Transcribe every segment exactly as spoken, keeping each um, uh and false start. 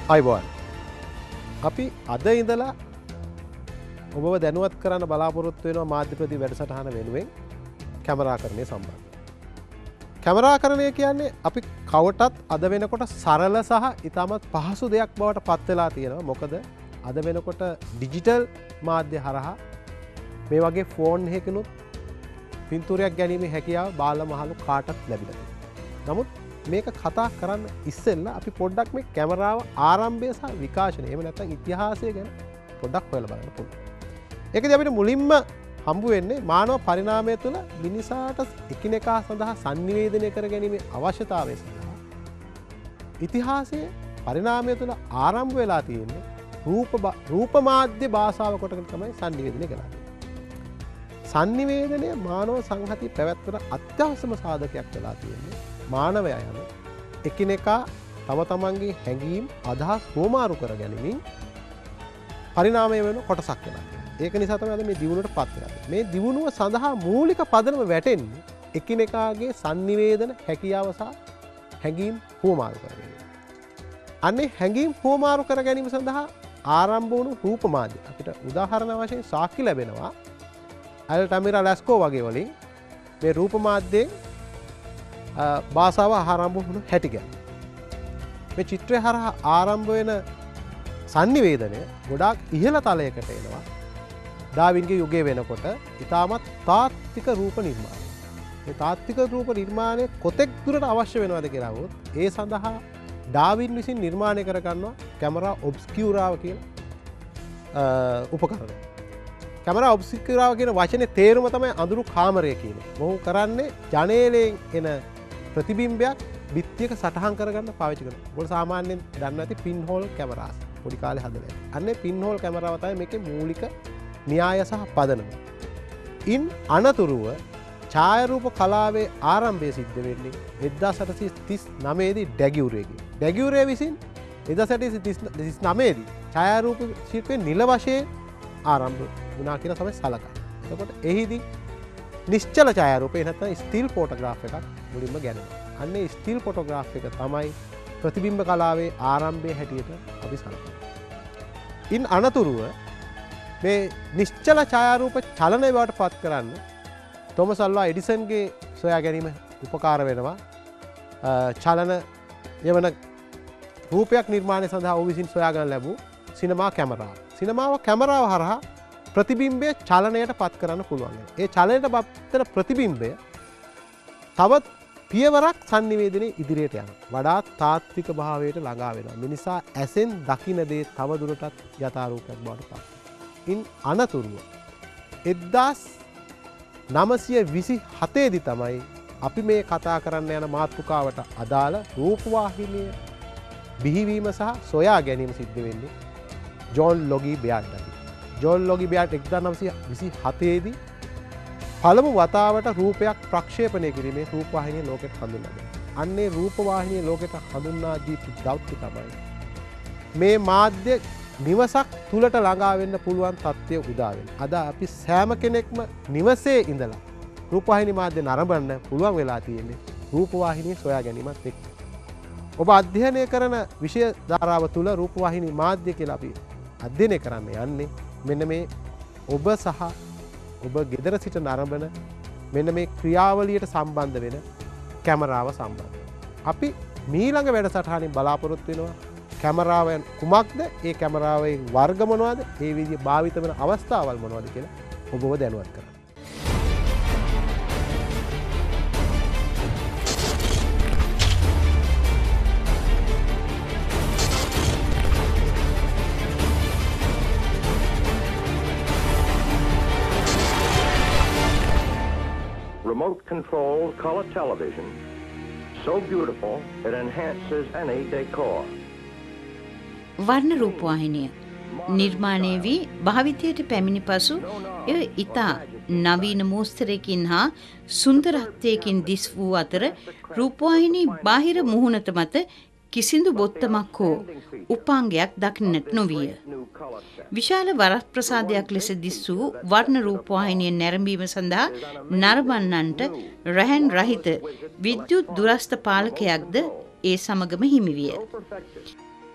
අයිබෝන් අපි අද ඉඳලා ඔබව දැනුවත් කරන්න බලාපොරොත්තු වෙනවා මාධ්‍යපති වැඩසටහන වෙනුවෙන් කැමරාකරණය සම්බන්ධ. කැමරාකරණය කියන්නේ අපි කවටත් අද වෙනකොට සරල සහ ඉතාමත් පහසු දෙයක් බවට පත් වෙලා තියෙනවා. මොකද අද වෙනකොට ඩිජිටල් මාධ්‍ය හරහා මේ වගේ ෆෝන් එකකිනුත් පින්තූරයක් ගැනීමේ හැකියාව බාල මහලු කාටත් ලැබිලා තියෙනවා. නමුත් මේක කතා කරන්න ඉස්සෙල්ලා අපි පොඩ්ඩක් මේ කැමරාව ආරම්භය සහ විකාශනය එහෙම නැත්නම් ඉතිහාසය ගැන පොඩ්ඩක් හොයලා බලන්න පුළුවන්. ඒකදී අපිට මුලින්ම හම්බ වෙන්නේ මානව පරිණාමය තුළ මිනිසාට එකිනෙකා සඳහා sannivedanaya කර ගැනීමේ අවශ්‍යතාවය සඳහා ඉතිහාසයේ පරිණාමය තුළ ආරම්භ වෙලා තියෙන්නේ රූප රූප මාධ්‍ය භාෂාව කොටගෙන තමයි sannivedanaya කරන්නේ. sannivedanaya මානව සංහතිය පැවැත්වන අත්‍යවශ්‍යම සාධකයක් වෙලා තියෙන්නේ. මානවයා යන එකිනෙකා තම තමන්ගේ හැඟීම් අදහස් හෝමාරු කර ගැනීමෙන් පරිණාමය වෙන කොටසක් වෙලා තියෙනවා. ඒක නිසා තමයි අද මේ දියුණුවට පත් වෙලා තියෙන්නේ. මේ දියුණුව සඳහා මූලික පදනම වැටෙන්නේ එකිනෙකාගේ sannivedana හැකියාව සහ හැඟීම් හෝමාරු කර ගැනීම. අනේ හැඟීම් හෝමාරු කර ගැනීම සඳහා ආරම්භ වුණු රූප මාධ්‍ය අපිට උදාහරණ වශයෙන් සාක්ෂි ලැබෙනවා. අල්ටමිරා ලැස්කෝ වගේ වලින් මේ රූප මාධ්‍යයෙන් භාෂාව ආරම්භ වුණු හැටි ගැන. මේ චිත්‍රය හරහා ආරම්භ වෙන sannivedanaya ගොඩාක් ඉහළ තලයකට එනවා. ඩාවින්ගේ යුගයේ වෙනකොට ඉතාමත් තාත්වික රූප නිර්මාණය. මේ තාත්වික රූප නිර්මාණය කොතෙක් දුරට අවශ්‍ය වෙනවද කියලා වොත් ඒ සඳහා ඩාවින් විසින් නිර්මාණය කර ගන්නවා කැමරා ඔබ්ස්කියුරාව කියන උපකරණය. කැමරා ඔබ්ස්කියුරාව කියන වචනේ තේරුම තමයි අඳුරු කාමරය කියන්නේ. මොහු කරන්නේ ජනේලයෙන් එන ප්‍රතිබිම්බයක් බිත්තියක සටහන් කරගන්න පාවිච්චි කරනවා. ඔයාලා සාමාන්‍යයෙන් දන්නවා ඇති පින් හෝල් කැමරාස්. පොඩි කාලේ හදලා. අන්නේ පින් හෝල් කැමරාව තමයි මේකේ මූලික න්‍යාය සහ පදනම. ඉන් අනතුරුව ඡායාරූප කලාවේ ආරම්භය සිද්ධ වෙන්නේ එක්දාස් අටසිය තිස් නවය දී ඩැගියුරේගේ. ඩැගියුරේ විසින් එක්දාස් අටසිය තිස් නවය දී ඡායාරූප ශිල්පයේ නිල වශයෙන් ආරම්භ වුණා කියලා තමයි සලකන්නේ. එතකොට එහිදී නිශ්චල ඡායාරූපේ නැත්නම් ස්ටිල් ෆොටෝග්‍රාෆ් එකක් මුලින්ම ගැනෙනවා. අන්නේ ස්ටිල් ෆොටෝග්‍රාෆ් එක තමයි ප්‍රතිබිම්බ කලාවේ ආරම්භයේ හැටියට අපි සලකන්නේ. ඉන් අනතුරුව මේ නිශ්චල ඡායාරූප චලනය බවට පත් කරන්න තෝමස් අල්වා එඩිසන්ගේ සොයා ගැනීම උපකාර වෙනවා. චලන යවන රූපයක් නිර්මාණය සඳහා ඔහු විසින් සොයාගන්න ලැබූ සිනමා කැමරාව. සිනමාව කැමරාව හරහා ප්‍රතිබිම්බය චලනයට පත් කරන්න පුළුවන්. ඒ චලනයට පත්වන ප්‍රතිබිම්බය තවත් පියවරක් sannivedanaya ඉදිරියට යනවා. වඩාත් තාත්වික භාවයට ළඟා වෙනවා. මිනිසා ඇසෙන් දකින දේ තව දුරටත් යථාරූපයක් බවට පත් වෙනවා. ඉන් අනතුරුව එක්දාස් නවසිය විසි හතේ දී තමයි අපි මේ කතා කරන්න යන මාතෘකාවට අදාළ රූපවාහිනිය බිහිවීම සහ සොයා ගැනීම සිද්ධ වෙන්නේ ජෝන් ලොගී බෙයාඩ් අතින්. ජෝන් ලොගී බෙයාඩ් එක්දාස් නවසිය විසි හතේ දී පළමු වතාවට රූපයක් ප්‍රක්ෂේපණය කිරීමේ රූපවාහිනිය ලෝකෙට හඳුන්වා දුන්නා. අන්නේ රූපවාහිනිය ලෝකෙට හඳුන්වා දීපු දවස් තමයි මේ මාධ්‍ය නිවසක් තුලට ළඟා වෙන්න පුළුවන් තත්ත්වය උදා වෙනවා. අද අපි සෑම කෙනෙක්ම නිවසේ ඉඳලා රූපවාහිනී මාධ්‍ය නරඹන්න පුළුවන් වෙලා තියෙන්නේ රූපවාහිනිය සොයා ගැනීමත් එක්ක. ඔබ අධ්‍යයනය කරන විෂය ධාරාව තුල රූපවාහිනී මාධ්‍ය කියලා අපි අධ්‍යයනය කරන්න යන්නේ මෙන්න මේ ඔබ සහ ඔබ ගෙදර සිට නරඹන මෙන්න මේ ක්‍රියාවලියට සම්බන්ධ වෙන කැමරාව සම්බන්ධ. අපි මීළඟ වැඩසටහනින් බලාපොරොත්තු වෙනවා කැමරාවෙන් කුමක්ද, ඒ කැමරාවේ වර්ග මොනවද, ඒ විදිහේ භාවිත වෙන අවස්ථාවල් මොනවද කියලා ඔබව දැනුවත් කරන්න. Remote controlled color television, so beautiful it enhances any decor. වර්ණ රූපවාහිනිය නිර්මාණය වී භාවිතයට පැමිණි පසු එය ඉතා නවීන මෝස්තරයකින් හා සුන්දරත්වයකින් දිස් වූ අතර රූපවාහිනී බාහිර මුහුණත මත කිසිදු බොත්තමක් හෝ උපාංගයක් දක්නට නොවිය. විශාල වරප්‍රසාදයක් ලෙස දිස් වූ වර්ණ රූපවාහිනිය නැරඹීම සඳහා නරඹන්නන්ට රැහන් රහිත විද්‍යුත් දුරස්ථ පාලකයක්ද ඒ සමගම හිමි විය.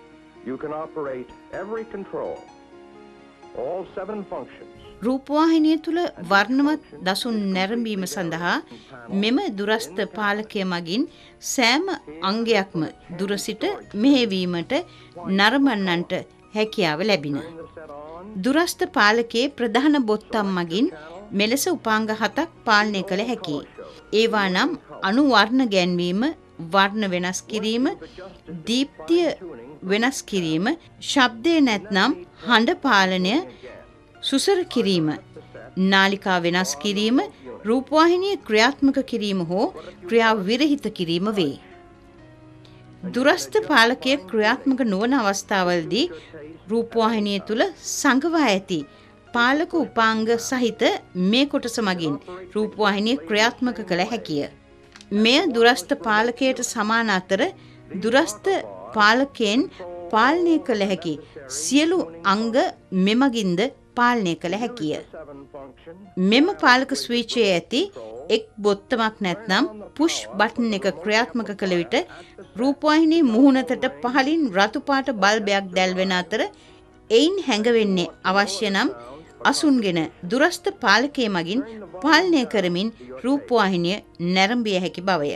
you can operate every control, all seven functions. රූපවාහිනිය තුළ වර්ණවත් දසුන් නැරඹීම සඳහා මෙම දුරස්ථ පාලකය මගින් සෑම අංගයක්ම දුර සිට මෙහෙවීමට නරඹන්නන්ට හැකියාව ලැබින. දුරස්ථ පාලකයේ ප්‍රධාන බොත්තම් මගින් මෙලෙස උපාංග හතක් පාලනය කළ හැකියි. ඒවා නම් අණු වර්ණ ගැන්වීම, වර්ණ වෙනස් කිරීම, දීප්තිය වෙනස් කිරීම, ශබ්දය නැත්නම් හඬ පාලනය, සුසර කිරීම, නාලිකා වෙනස් කිරීම, රූපවාහිනිය ක්‍රියාත්මක කිරීම හෝ ක්‍රියා විරහිත කිරීම වේ. දුරස්ථ පාලකය ක්‍රියාත්මක නොවන අවස්ථාවලදී රූපවාහිනිය තුල සංගවා ඇති පාලක උපාංග සහිත මේ කොටස මගින් රූපවාහිනිය ක්‍රියාත්මක කළ හැකිය. මෙය දුරස්ථ පාලකයට සමාන අතර දුරස්ථ පාලකයෙන් පාලනය කළ හැකි සියලු අංග මෙමගින්ද පාලනය කළ හැකිය. මෙම පාලක ස්විචයේ ඇති එක් බොත්තමක් නැත්නම් පුෂ් බටන් එක ක්‍රියාත්මක කළ විට රූපවාහිනී මුහුණතට පහළින් රතු පාට බල්බයක් දැල්වෙන අතර එයින් හැඟවෙන්නේ අවශ්‍ය නම් අසුන්ගෙන දුරස්ථ පාලකයේ මගින් පාලනය කරමින් රූපවාහිනිය නැරඹිය හැකි බවය.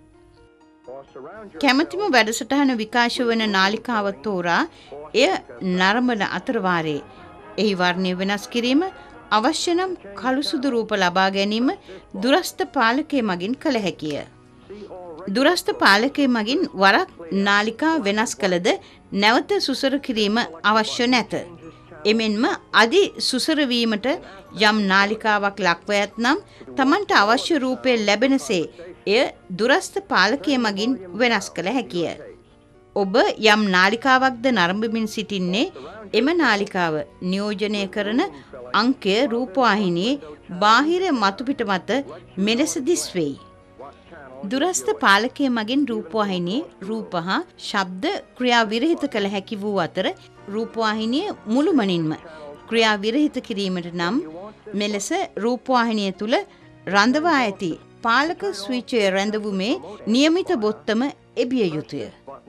කැමැතිම වැඩසටහන විකාශ වන නාලිකාව තෝරා එය නරඹන අතරවාරයේ එහි වර්ණය වෙනස් කිරීම, අවශ්‍ය නම් කළු සුදු රූප ලබා ගැනීම දුරස්ථ පාලකයේ මගින් කළ හැකිය. දුරස්ථ පාලකයේ මගින් වරක් නාලිකා වෙනස් කළද නැවත සුසර කිරීම අවශ්‍ය නැත. එමෙන්ම අදි සුසර වීමට යම් නාලිකාවක් ලක්ව ඇතනම් Tamanට අවශ්‍ය රූපය ලැබෙනසේ එය දුරස්ථ පාලකයේ මගින් වෙනස් කළ හැකිය. ඔබ යම් නාලිකාවක්ද නරඹමින් සිටින්නේ එම නාලිකාව නියෝජනය කරන අංකය රූපවාහිනියේ බාහිර මතුපිට මත මෙලෙස දිස්වෙයි. දුරස්ථ පාලකයේ මගින් රූපවාහිනියේ රූප හා ශබ්ද ක්‍රියා විරහිත කළ හැකි වූ අතර රූපවාහිනිය මුළුමනින්ම ක්‍රියා විරහිත කිරීමට නම් මෙලෙස රූපවාහිනිය තුල රඳවා ඇති පාලක ස්විචය රැඳවුමේ නියමිත බොත්තම එබිය යුතුය.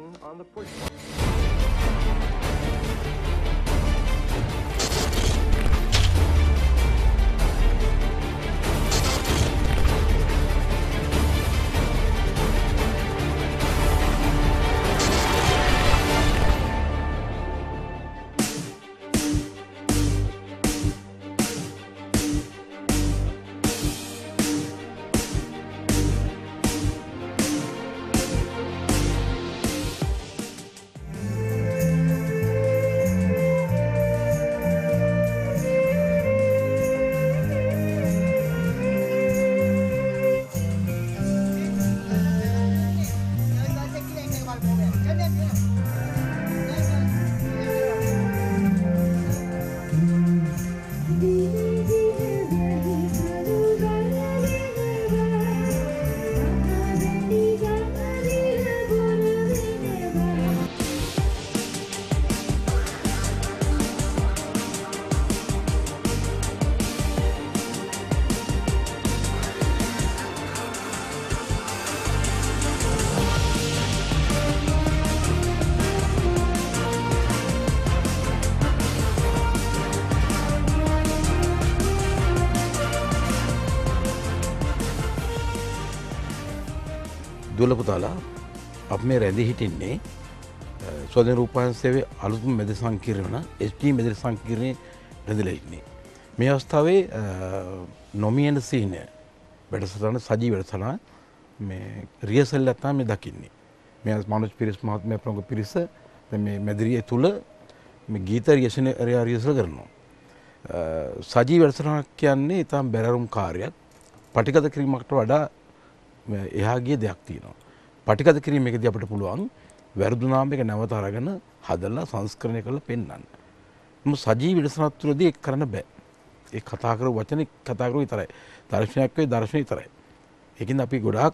දුවල පුතාලා අප මේ රැඳී හිටින්නේ ස්වාධීන රූපවාහිනී සේවයේ අලුත්ම මැද සංකීර්ණ එච් ඩී මැද සංකීර්ණයේ රැඳිලා ඉන්නේ. මේ අවස්ථාවේ නොමිනේට් සීන් වැඩසටහන සජීව වැඩසටහන මේ රියසල් එකක් තමයි දකින්නේ. මේ මනෝජ් පිරිස් මහත්මයා ප්‍රමුඛ පිරිස මේ මැදිරිය තුල මේ ගීත රියසල් රියසල් කරනවා. සජීව වැඩසටහන කියන්නේ ඊටම බැරරුම් කාර්යයක්. පටිගත කිරීමකට වඩා එහා ගිය දෙයක් තියෙනවා. පටිගත කිරීමේදී අපිට පුළුවන් වැරදුනාම එක නැවත අරගෙන හදලා සංස්කරණය කරලා පෙන්වන්න. මොකද සජීව විදසනත් තුළදී ඒක කරන්න බෑ. ඒ කතා කරපු වචනේ කතා කරුව විතරයි. දර්ශනයක් වේ දර්ශන විතරයි. ඒකින්ද අපි ගොඩාක්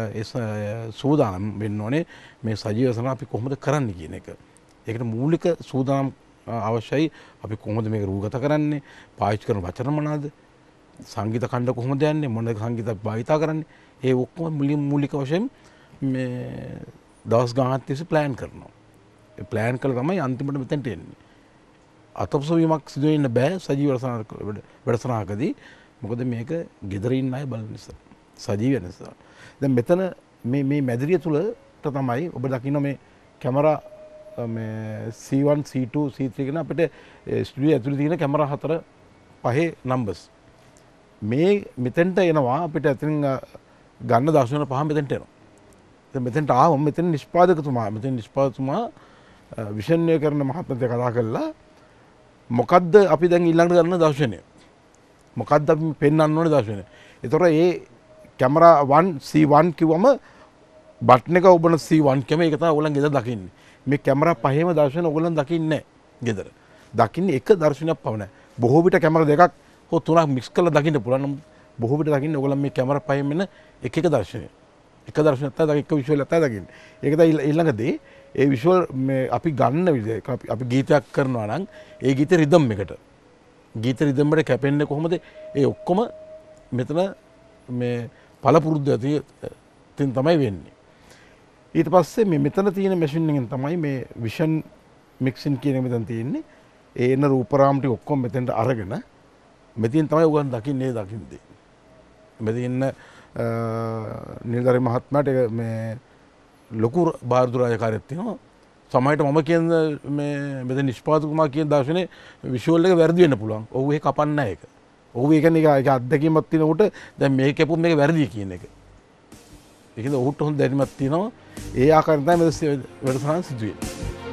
සූදානම් වෙන්න ඕනේ මේ සජීව විදසන අපි කොහොමද කරන්නේ කියන එක. ඒකට මූලික සූදානම් අවශ්‍යයි. අපි කොහොමද මේක රූගත කරන්නේ? පාවිච්චි කරන වචන මොනවාද? සංගීත ඛණ්ඩ කොහොමද යන්නේ? මොන සංගීත භාවිතා කරන්නේ? ඒ ඔක්කොම මූලික වශයෙන් මේ දවස් ගානක් තිස්සේ ප්ලෑන් කරනවා. ප්ලෑන් කළ තමයි අන්තිමට මෙතැන්ට එන්නේ. අතපසවීමක් සිදු වෙන්න බෑ සජීව වැඩසටහනකදී. මොකද මේක ගෙදර ඉන්න අය බලන නිසා. සජීව වෙන නිසා. දැන් මෙතන මේ මේ මැදිරිය තුලට තමයි ඔබ දකින්න මේ කැමරා මේ C one C two C three කියන අපිට ස්ටුඩියෝ ඇතුලේ තියෙන කැමරා හතර පහේ නම්බර්ස්. මේ මෙතෙන්ට එනවා අපිට අතින් ගන්න දර්ශන පහ මෙතෙන්ට එනවා. දැන් මෙතෙන්ට ආවම මෙතන නිෂ්පාදකතුමා මෙතන නිෂ්පාදකතුමා විෂන්ය කරන මහත්මයා කතා කළා මොකද්ද අපි දැන් ඊළඟට ගන්න දර්ශනය? මොකද්ද අපි පෙන්වන්න ඕනේ දර්ශනය? ඒතොර ඒ කැමරා one C one කිව්වම බටන් එක ඔබන C one කැම ඒක තමයි ඔයගොල්ලන් ගෙදර දකින්නේ. මේ කැමරා පහේම දර්ශන ඔයගොල්ලන් දකින්නේ නැහැ ගෙදර. දකින්නේ එක දර්ශනයක් පමණයි. බොහෝ විට කැමරා දෙකක් හෝ තුනක් මික්ස් කරලා දකින්න පුළුවන්. නම් බොහෝ විට දකින්නේ ඔයගොල්ලන් මේ කැමරා පහෙන් එන එක එක දර්ශනය. එක දර්ශනයක් තමයි එක විෂුවල් එකක් තමයි දකින්නේ. ඒක තමයි ඊළඟදී ඒ විෂුවල් මේ අපි ගන්න විදිහ අපි ගීතයක් කරනවා නම් ඒ ගීතේ රිද්ම් එකට ගීත රිද්ම් එකට කැපෙන්නේ කොහොමද? ඒ ඔක්කොම මෙතන මේ පළපුරුද්ද තින් තමයි වෙන්නේ. ඊට පස්සේ මේ මෙතන තියෙන මැෂින් එකෙන් තමයි මේ විෂන් මික්සින් කියන එක මෙතන තියෙන්නේ. ඒ එන රූපරාම ටික ඔක්කොම මෙතෙන්ට අරගෙන මෙතින් තමයි උගන් දකින්නේ දකින්නේ. මෙතන ඉන්න නිලධාරි මහත්මයාට මේ ලොකු බාරදුරාජකාරයක් තියෙනවා. සමහරට මම කියන මේ මෙතන නිෂ්පාදකතුමා කියන දර්ශනේ විෂුවල් එක වැරදි වෙන්න පුළුවන්. ඔව් ඒක කපන්නේ නැහැ ඒක. ඔව් ඒ කියන්නේ ඒක අත්දැකීමක් තියෙනකොට දැන් මේක කැපුම් මේක වැරදි කියන එක. ඒකද ඔහුට හොඳ දැනීමක් තියෙනවා. ඒ ආකාරයෙන් තමයි මේ වැඩසටහන සිදු වෙන්නේ.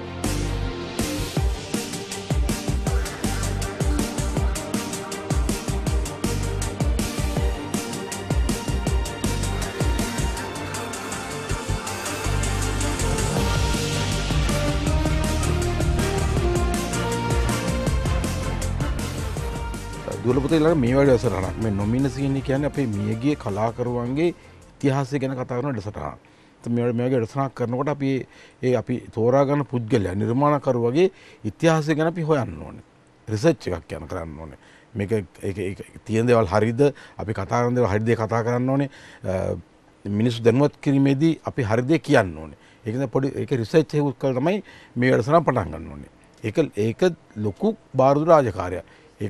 දුරපතේ ළඟ මේ වගේ වැඩසටහනක් මේ නොමිනේෂන් කියන්නේ අපේ මියගිය කලාකරුවන්ගේ ඉතිහාසය ගැන කතා කරන වැඩසටහනක්. මේ මේ වගේ වැඩසටහනක් කරනකොට අපි ඒ අපි තෝරා ගන්න පුද්ගලයා නිර්මාණකරුවගේ ඉතිහාසය ගැන අපි හොයන්න ඕනේ. රිසර්ච් එකක් යන කරන්න ඕනේ. මේක ඒක ඒක තියෙන දේවල් හරියද අපි කතා කරන දේවල් හරියද කතා කරන්න ඕනේ. මිනිස්සු දැනුවත් කිරීමේදී අපි හරියද කියන්න ඕනේ. ඒක නිසා පොඩි ඒක රිසර්ච් එකක් කරලා තමයි මේ වැඩසටහන පටන් ගන්න ඕනේ. ඒක ඒක ලොකු බාරදුර රාජකාරියක්. ඒක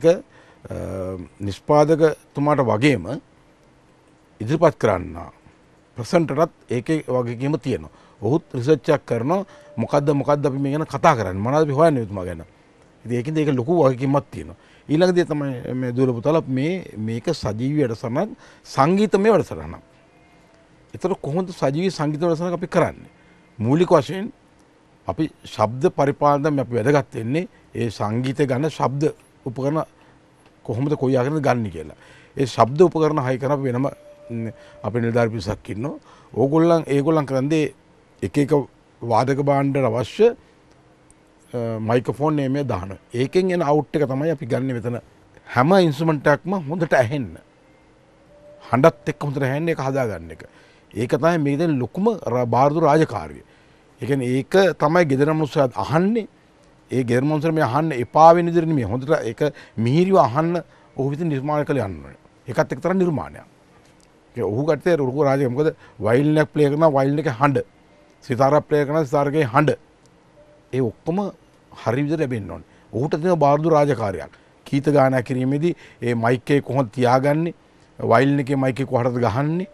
නිෂ්පාදකතුමාට වගේම ඉදිරිපත් කරන්න ප්‍රසන්ටරත් ඒකේ වගකීම තියෙනවා. ඔහුත් රිසර්ච් එකක් කරනවා මොකද්ද මොකද්ද අපි මේ ගැන කතා කරන්නේ මොනවද අපි හොයන්නේ එතුමා ගැන. ඉතින් ඒකෙන්ද ඒක ලොකු වගකීමක් තියෙනවා. ඊළඟ දේ තමයි මේ දුර පුතාලා මේ මේක සජීවී වැඩසටහනක් සංගීතමය වැඩසටහනක්. ඒතර කොහොමද සජීවී සංගීත වැඩසටහනක් අපි කරන්නේ? මූලික වශයෙන් අපි ශබ්ද පරිපාලනයෙන් අපි වැදගත් වෙන්නේ ඒ සංගීතය ගන්න ශබ්ද උපකරණ කොහොමද කොයි ආකාරයෙන්ද ගන්න කියලා. ඒ ශබ්ද උපකරණ හයි කරන වෙනම අපේ නිලධාරි පිරිසක් ඉන්නවා. ඕගොල්ලන් ඒගොල්ලන් කරන්නේ එක එක වාදක භාණ්ඩ අවශ්‍ය මයික්‍රොෆෝන් එකේ දාන. ඒකෙන් එන අවුට් එක තමයි අපි ගන්න මෙතන. හැම ඉන්ස්ට්‍රුමන්ට් එකක්ම හොඳට ඇහෙන්න. හඬත් එක්ක හොඳට ඇහෙන්න එක හදාගන්න එක. ඒක තමයි මේ දැන් ලොකුම බාරදුර රාජකාරිය. ඒ කියන්නේ ඒක තමයි ගෙදර මිනිස්සු අහන්නේ. ඒ ගෙදර මිනිස්සු මේ අහන්න එපා වෙන විදිහට නෙමෙයි. හොඳට ඒක මිහිරිව අහන්න ඔහු විසින් නිර්මාණය කළ යන්න ඕනේ. ඒකත් එක්තරා නිර්මාණයක්. ඒ ඔහු ගැටේ රුකු රාජය මොකද වයලින් එක ප්ලේ කරනවා වයලින් එකේ හඬ. සිතාරා ප්ලේ කරනවා සිතාරගේ හඬ. ඒ ඔක්කොම හරි විදිහට ලැබෙන්න ඕනේ. ඔහුට තියෙන බාරදුර රාජකාරියක්. ගීත ගායනා කිරීමේදී ඒ මයික් එක කොහොමද තියාගන්නේ? වයලින් එකේ මයික් එක කොහටද ගහන්නේ?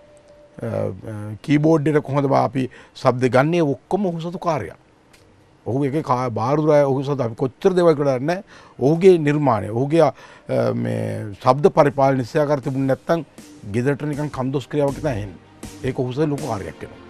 කීබෝඩ් එකට කොහොමද අපි ශබ්ද ගන්නේ? ඔක්කොම ඔහු සතු කාර්යයක්. ඔහු එකේ බාරදුරය ඔහු සතු අපි කොච්චර දේවල් කරන්නේ ඔහුගේ නිර්මාණය. ඔහුගේ මේ ශබ්ද පරිපාලන නිසාකාර තිබුණ නැත්නම් ගෙදරට නිකන් කන්දොස් ක්‍රියාවක් තමයි එන්නේ. ඒක ඔහු සතු ලොකු කාර්යයක් වෙනවා.